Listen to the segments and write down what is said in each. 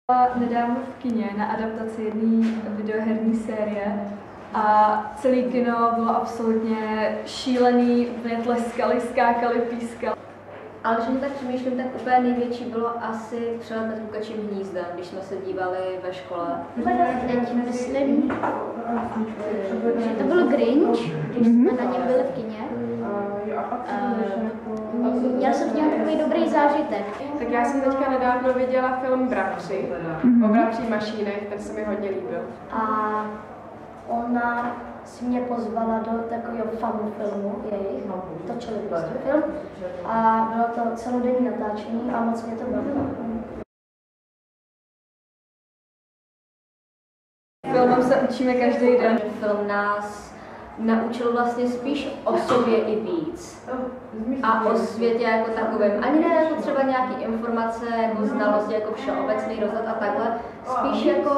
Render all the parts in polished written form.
Nedávno v kině na adaptaci jedné videoherní série a celý kino bylo absolutně šílený, úplně tleskali, skákali, pískali. Ale když tak přemýšlím, tak úplně největší bylo asi Přelet nad kukačím hnízdem, když jsme se dívali ve škole. Teď myslím, že to byl Grinch, když jsme na něm byli v kině. Měl jsem v něm takový dobrý zážitek. Tak já jsem teďka nedávno viděla film Bratři, o bratří Mašínech, ten se mi hodně líbil. A ona si mě pozvala do takového famu filmu jejich, točili prostě film. A bylo to celodenní natáčení a moc mě to bavilo. Filmem se učíme každý den. Film nás naučil vlastně spíš o sobě i víc. A o světě jako takovém. Ani ne jako třeba nějaký informace, jako znalosti, jako všeobecný rozhled a takhle. Spíš jako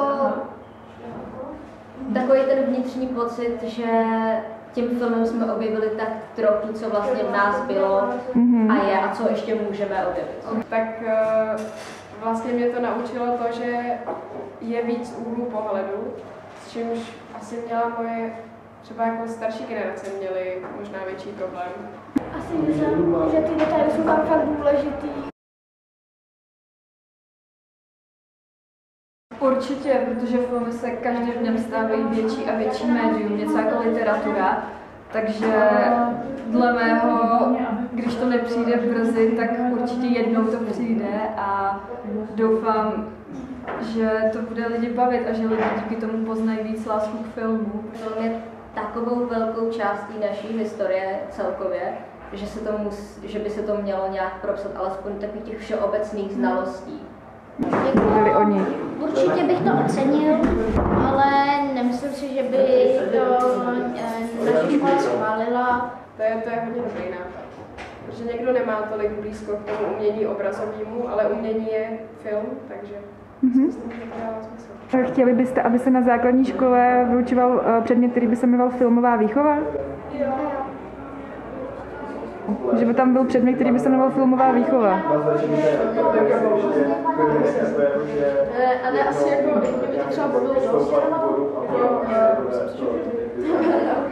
takový ten vnitřní pocit, že tím filmem jsme objevili tak trochu, co vlastně v nás bylo a je a co ještě můžeme objevit. Tak vlastně mě to naučilo to, že je víc úhlů pohledu, s čímž asi měla moje třeba jako starší generace měly možná větší problém. Asi myslím, že ty detaily jsou tam fakt důležitý. Určitě, protože filmy se každým dnem stávají větší a větší médium, něco jako literatura. Takže dle mého, když to nepřijde brzy, tak určitě jednou to přijde a doufám, že to bude lidi bavit a že lidi díky tomu poznají víc lásku k filmu. Film je takovou velkou částí naší historie celkově, že by se to mělo nějak propsat alespoň takových těch všeobecných znalostí. Určitě bych to ocenil, ale nemyslím si, že by to naše škola schválila. To je hodně dobrý nápad. Protože někdo nemá tolik blízko k tomu umění obrazovému, ale umění je film, takže myslím, že to dává smysl. Chtěli byste, aby se na základní škole vyučoval předmět, který by se jmenoval filmová výchova? Jo. Že by tam byl předmět, který by se jmenoval filmová výchova? Ale asi jako, kdyby to třeba bylo dost,